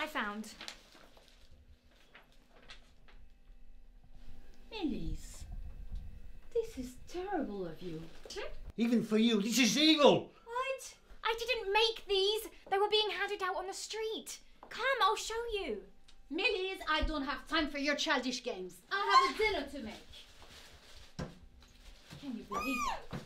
I found. Millies, this is terrible of you. Even for you, this is evil! What? I didn't make these. They were being handed out on the street. Come, I'll show you. Millies, I don't have time for your childish games. I have a dinner to make. Can you believe that?